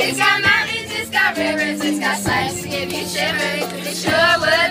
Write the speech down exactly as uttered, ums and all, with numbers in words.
It's got mountains, it's got rivers, it's got sights to give you shivers. It sure would.